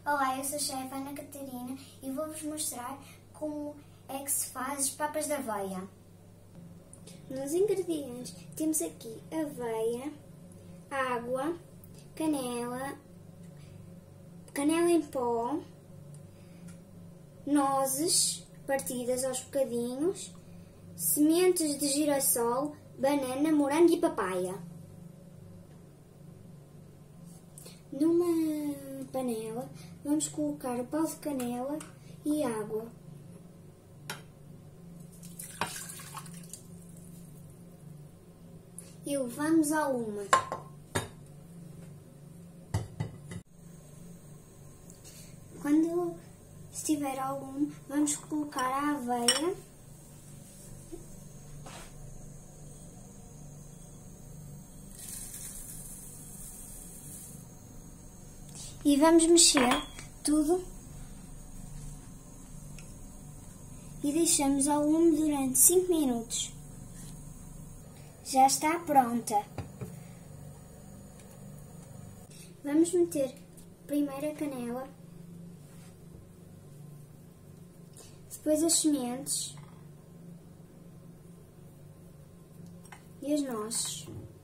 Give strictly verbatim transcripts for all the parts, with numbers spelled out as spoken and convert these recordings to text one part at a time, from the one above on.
Olá, eu sou a chefe Ana Catarina e vou-vos mostrar como é que se faz as papas de aveia. Nos ingredientes temos aqui aveia, água, canela, canela em pó, nozes partidas aos bocadinhos, sementes de girassol, banana, morango e papaya. Numa panela vamos colocar o pau de canela e água. E levamos ao lume. Quando estiver ao lume, vamos colocar a aveia e vamos mexer tudo e deixamos ao lume durante cinco minutos. Já está pronta. Vamos meter primeiro a canela, depois as sementes e as nozes.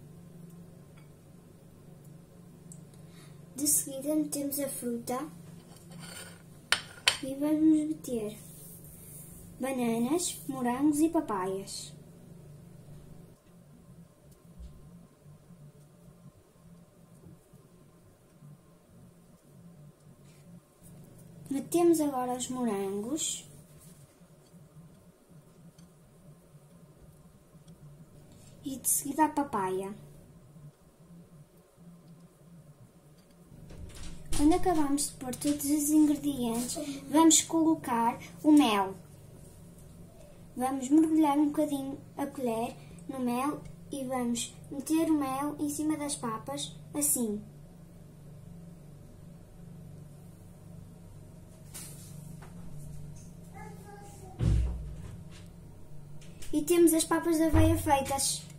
De seguida metemos a fruta e vamos meter bananas, morangos e papaias. Metemos agora os morangos e de seguida a papaya. Quando acabamos de pôr todos os ingredientes, vamos colocar o mel. Vamos mergulhar um bocadinho a colher no mel e vamos meter o mel em cima das papas, assim. E temos as papas de aveia feitas.